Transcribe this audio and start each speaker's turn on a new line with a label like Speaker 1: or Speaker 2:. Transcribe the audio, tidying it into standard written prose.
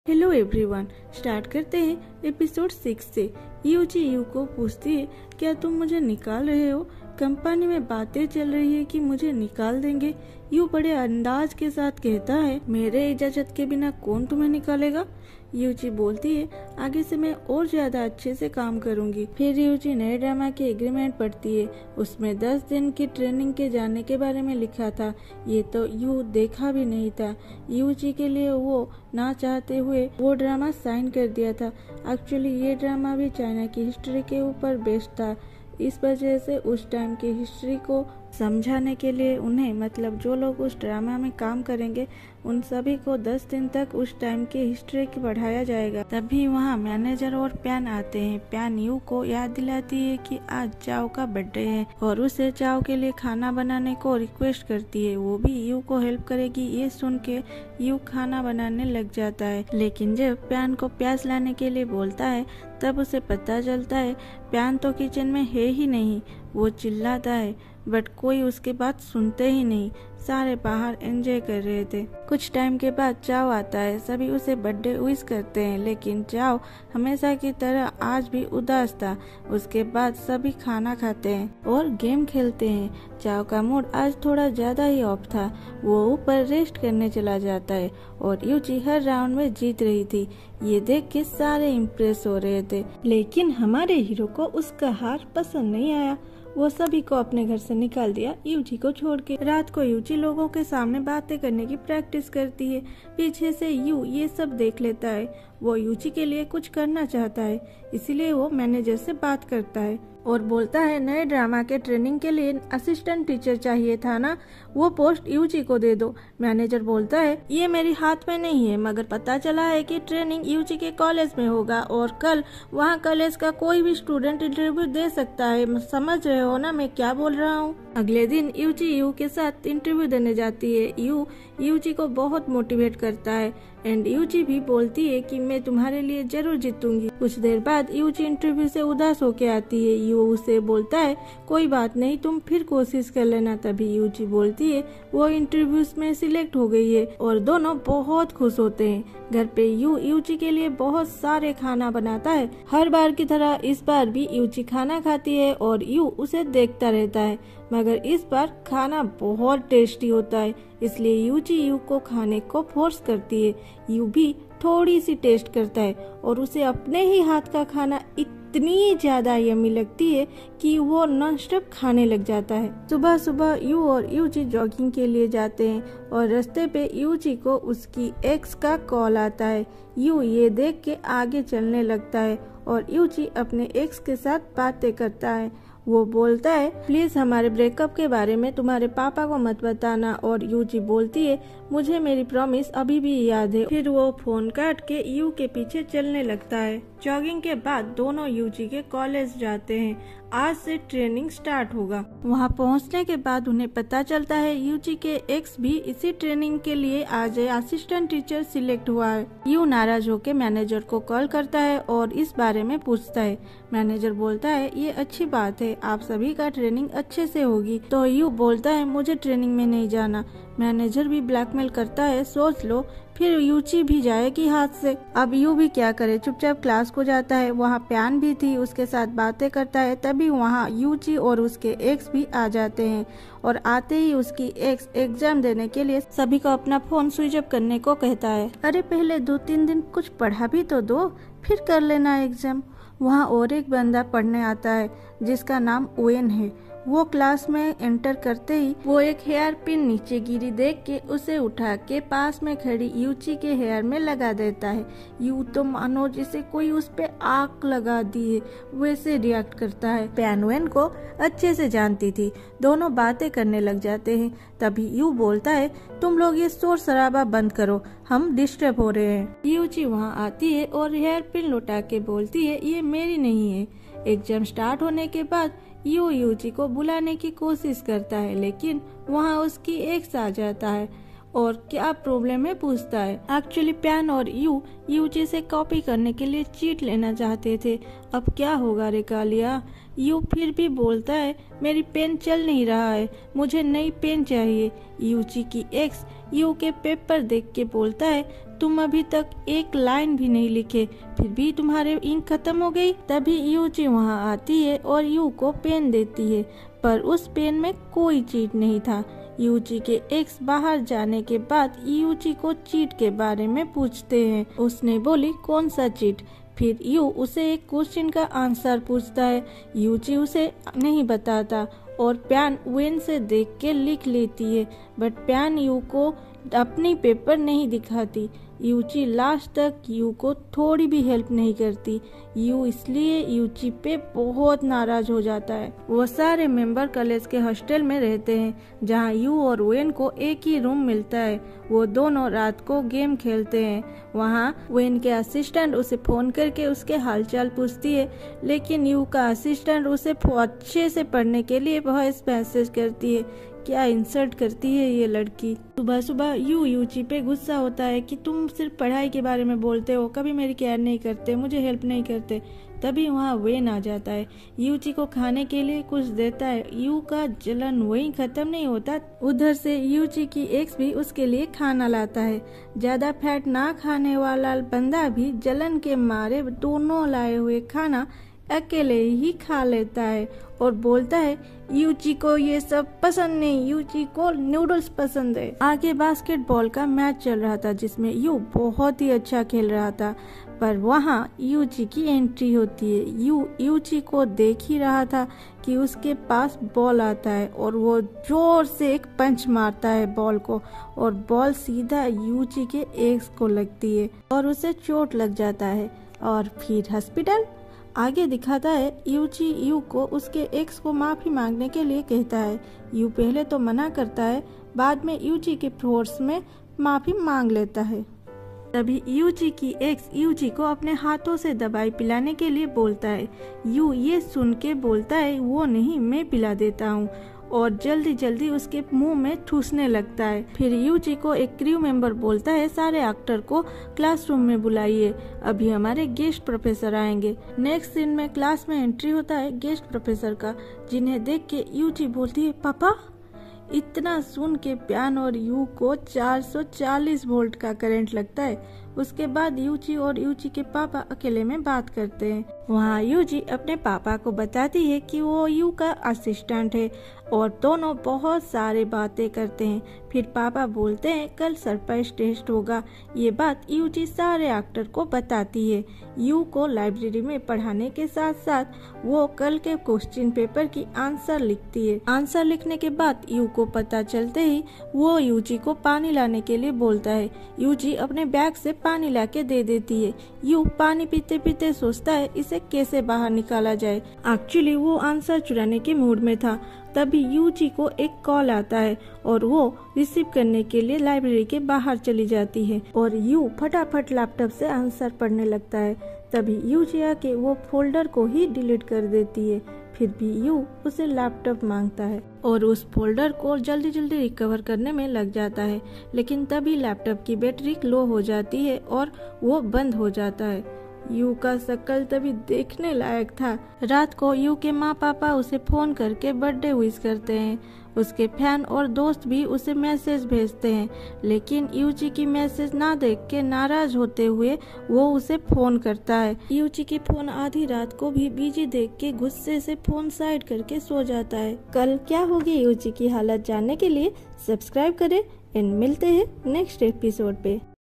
Speaker 1: Hello everyone, start करते हैं episode 6 से। यूजी यू को पूछती है, क्या तुम मुझे निकाल रहे हो? कंपनी में बातें चल रही है कि मुझे निकाल देंगे। यू बड़े अंदाज के साथ कहता है, मेरे इजाजत के बिना कौन तुम्हें निकालेगा? यूजी बोलती है, आगे से मैं और ज्यादा अच्छे से काम करूंगी। फिर यूजी नए ड्रामा के एग्रीमेंट पढ़ती है। उसमें 10 दिन की ट्रेनिंग के जाने के बारे में लिखा था। ये तो यू देखा भी नहीं था। यूजी के लिए वो ना चाहते हुए वो ड्रामा साइन कर दिया था। एक्चुअली ये ड्रामा भी चाइना की हिस्ट्री के ऊपर बेस्ड था। इस वजह से उस टाइम की हिस्ट्री को समझाने के लिए उन्हें, मतलब जो लोग उस ड्रामा में काम करेंगे, उन सभी को 10 दिन तक उस टाइम की हिस्ट्री की पढ़ाया जाएगा। तभी वहाँ मैनेजर और प्यान आते हैं। प्यान यू को याद दिलाती है कि आज चाओ का बर्थडे है और उसे चाओ के लिए खाना बनाने को रिक्वेस्ट करती है। वो भी यू को हेल्प करेगी। ये सुन के यू खाना बनाने लग जाता है, लेकिन जब प्यान को प्याज लाने के लिए बोलता है तब उसे पता चलता है प्यान तो किचन में है ही नहीं। वो चिल्लाता है बट कोई उसके बात सुनते ही नहीं। सारे बाहर एंजॉय कर रहे थे। कुछ टाइम के बाद चाओ आता है। सभी उसे बर्थडे विश करते हैं, लेकिन चाओ हमेशा की तरह आज भी उदास था। उसके बाद सभी खाना खाते हैं और गेम खेलते हैं। चाओ का मूड आज थोड़ा ज्यादा ही ऑफ था। वो ऊपर रेस्ट करने चला जाता है और यूजी हर राउंड में जीत रही थी। ये देख के सारे इम्प्रेस हो रहे थे, लेकिन हमारे हीरो को उसका हार पसंद नहीं आया। वो सभी को अपने घर से निकाल दिया, यूजी को छोड़ के। रात को यूजी लोगों के सामने बातें करने की प्रैक्टिस करती है। पीछे से यू ये सब देख लेता है। वो यूजी के लिए कुछ करना चाहता है, इसीलिए वो मैनेजर से बात करता है और बोलता है, नए ड्रामा के ट्रेनिंग के लिए असिस्टेंट टीचर चाहिए था ना, वो पोस्ट यूजी को दे दो। मैनेजर बोलता है, ये मेरे हाथ में नहीं है, मगर पता चला है कि ट्रेनिंग यूजी के कॉलेज में होगा और कल वहाँ कॉलेज का कोई भी स्टूडेंट इंटरव्यू दे सकता है। समझ रहे हो ना मैं क्या बोल रहा हूँ? अगले दिन यूजी यू के साथ इंटरव्यू देने जाती है। यू यूजी को बहुत मोटिवेट करता है एंड यूजी भी बोलती है कि मैं तुम्हारे लिए जरूर जीतूंगी। कुछ देर बाद यूजी इंटरव्यू से उदास होके आती है। यू उसे बोलता है, कोई बात नहीं, तुम फिर कोशिश कर लेना। तभी यूजी बोलती है वो इंटरव्यूज में सिलेक्ट हो गई है और दोनों बहुत खुश होते हैं। घर पे यू यूजी के लिए बहुत सारे खाना बनाता है। हर बार की तरह इस बार भी यूजी खाना खाती है और यू उसे देखता रहता है, मगर इस बार खाना बहुत टेस्टी होता है, इसलिए यूजी यू को खाने को फोर्स करती है। यू भी थोड़ी सी टेस्ट करता है और उसे अपने ही हाथ का खाना इतनी ज्यादा यम्मी लगती है कि वो नॉन स्टॉप खाने लग जाता है। सुबह सुबह यू और यूजी जॉगिंग के लिए जाते हैं और रास्ते पे यूजी को उसकी एक्स का कॉल आता है। यू ये देख के आगे चलने लगता है और यूजी अपने एक्स के साथ बातें करता है। वो बोलता है, प्लीज हमारे ब्रेकअप के बारे में तुम्हारे पापा को मत बताना। और यूजी बोलती है, मुझे मेरी प्रॉमिस अभी भी याद है। फिर वो फोन काट के यू के पीछे चलने लगता है। जॉगिंग के बाद दोनों यूजी के कॉलेज जाते हैं। आज से ट्रेनिंग स्टार्ट होगा। वहाँ पहुँचने के बाद उन्हें पता चलता है यूजी के एक्स भी इसी ट्रेनिंग के लिए आज असिस्टेंट टीचर सिलेक्ट हुआ है। यू नाराज होकर मैनेजर को कॉल करता है और इस बारे में पूछता है। मैनेजर बोलता है, ये अच्छी बात है, आप सभी का ट्रेनिंग अच्छे से होगी। तो यू बोलता है, मुझे ट्रेनिंग में नहीं जाना। मैनेजर भी ब्लैकमेल करता है, सोच लो फिर यूजी भी जाएगी हाथ से। अब यू भी क्या करे, चुपचाप क्लास को जाता है। वहाँ प्यान भी थी, उसके साथ बातें करता है। तभी वहाँ यूजी और उसके एक्स भी आ जाते हैं और आते ही उसकी एक्स एग्जाम देने के लिए सभी को अपना फोन स्विच ऑफ करने को कहता है। अरे पहले 2-3 दिन कुछ पढ़ा भी तो दो, फिर कर लेना एग्जाम। वहाँ और एक बंदा पढ़ने आता है जिसका नाम ओएन है। वो क्लास में एंटर करते ही वो एक हेयर पिन नीचे गिरी देख के उसे उठा के पास में खड़ी यूजी के हेयर में लगा देता है। यू तो मानो जिसे कोई उस पे आग लगा दी है वैसे रिएक्ट करता है। प्यान ओएन को अच्छे से जानती थी। दोनों बातें करने लग जाते हैं। तभी यू बोलता है, तुम लोग ये शोर शराबा बंद करो, हम डिस्टर्ब हो रहे हैं। यूजी वहाँ आती है और हेयर पिन लौटा के बोलती है, ये मेरी नहीं है। एग्जाम स्टार्ट होने के बाद यू यूजी को बुलाने की कोशिश करता है, लेकिन वहाँ उसकी एक्स आ जाता है। और क्या प्रॉब्लम है पूछता है। एक्चुअली प्यान और यूची से कॉपी करने के लिए चीट लेना चाहते थे। अब क्या होगा रे कालिया। यू फिर भी बोलता है मेरी पेन चल नहीं रहा है, मुझे नई पेन चाहिए। यूची की एक्स यू के पेपर देख के बोलता है तुम अभी तक एक लाइन भी नहीं लिखे, फिर भी तुम्हारे इंक खत्म हो गई। तभी यूची वहाँ आती है और यू को पेन देती है, पर उस पेन में कोई चीट नहीं था। यूची के एक्स बाहर जाने के बाद यूची को चीट के बारे में पूछते हैं। उसने बोली कौन सा चीट। फिर यू उसे एक क्वेश्चन का आंसर पूछता है। यूची उसे नहीं बताता और प्यान वेन से देख के लिख लेती है, बट प्यान यू को अपनी पेपर नहीं दिखाती। यूची लास्ट तक यू को थोड़ी भी हेल्प नहीं करती। यू इसलिए यूची पे बहुत नाराज हो जाता है। वो सारे मेंबर कॉलेज के हॉस्टल में रहते हैं, जहाँ यू और वेन को एक ही रूम मिलता है। वो दोनों रात को गेम खेलते हैं। वहाँ वेन के असिस्टेंट उसे फोन करके उसके हालचाल पूछती है, लेकिन यू का असिस्टेंट उसे अच्छे से पढ़ने के लिए वॉइस मैसेज करती है। क्या इंसल्ट करती है ये लड़की। सुबह सुबह यूची पे गुस्सा होता है कि तुम सिर्फ पढ़ाई के बारे में बोलते हो, कभी मेरी केयर नहीं करते, मुझे हेल्प नहीं करते। तभी वहाँ वेन आ जाता है, यूची को खाने के लिए कुछ देता है। यू का जलन वहीं खत्म नहीं होता, उधर से यूची की एक्स भी उसके लिए खाना लाता है। ज्यादा फैट ना खाने वाला बंदा भी जलन के मारे दोनों लाए हुए खाना अकेले ही खा लेता है और बोलता है यूची को ये सब पसंद नहीं, यूची को नूडल्स पसंद है। आगे बास्केटबॉल का मैच चल रहा था जिसमें यू बहुत ही अच्छा खेल रहा था, पर वहाँ यूची की एंट्री होती है। यूची को देख ही रहा था कि उसके पास बॉल आता है और वो जोर से एक पंच मारता है बॉल को, और बॉल सीधा यूची के एक्स को लगती है और उसे चोट लग जाता है। और फिर हॉस्पिटल आगे दिखाता है। यूची यू को उसके एक्स को माफी मांगने के लिए कहता है। यू पहले तो मना करता है, बाद में यूची के फोर्स में माफी मांग लेता है। तभी यूची की एक्स यूची को अपने हाथों से दवाई पिलाने के लिए बोलता है। यू ये सुन के बोलता है वो नहीं, मैं पिला देता हूँ, और जल्दी जल्दी उसके मुंह में ठूसने लगता है। फिर यूची को एक क्रू मेंबर बोलता है सारे एक्टर को क्लासरूम में बुलाइए, अभी हमारे गेस्ट प्रोफेसर आएंगे। नेक्स्ट सीन में क्लास में एंट्री होता है गेस्ट प्रोफेसर का, जिन्हें देख के यूची बोलती है पापा। इतना सुन के प्यान और यू को 440 वोल्ट का करंट लगता है। उसके बाद यूची और यूची के पापा अकेले में बात करते हैं। वहाँ यूची अपने पापा को बताती है कि वो यू का असिस्टेंट है और दोनों बहुत सारे बातें करते हैं। फिर पापा बोलते हैं कल सरप्राइज टेस्ट होगा। ये बात यूची सारे एक्टर को बताती है। यू को लाइब्रेरी में पढ़ाने के साथ साथ वो कल के क्वेश्चन पेपर की आंसर लिखती है। आंसर लिखने के बाद यू को पता चलते ही वो यूची को पानी लाने के लिए बोलता है। यूची अपने बैग से पानी लाके दे देती है। यू पानी पीते पीते सोचता है इसे कैसे बाहर निकाला जाए। एक्चुअली वो आंसर चुराने के मूड में था। तभी यूची को एक कॉल आता है और वो रिसीव करने के लिए लाइब्रेरी के बाहर चली जाती है और यू फटाफट लैपटॉप से आंसर पढ़ने लगता है। तभी यूची आके वो फोल्डर को ही डिलीट कर देती है। फिर भी यू उसे लैपटॉप मांगता है और उस फोल्डर को जल्दी जल्दी रिकवर करने में लग जाता है, लेकिन तभी लैपटॉप की बैटरी लो हो जाती है और वो बंद हो जाता है। यू का शक्ल तभी देखने लायक था। रात को यू के माँ पापा उसे फोन करके बर्थडे विश करते हैं। उसके फैन और दोस्त भी उसे मैसेज भेजते हैं, लेकिन यूची की मैसेज ना देख के नाराज होते हुए वो उसे फोन करता है। यूची की फोन आधी रात को भी बिजी देख के गुस्से से फोन साइड करके सो जाता है। कल क्या होगी यूची की हालत जानने के लिए सब्सक्राइब करें एंड मिलते हैं नेक्स्ट एपिसोड पे।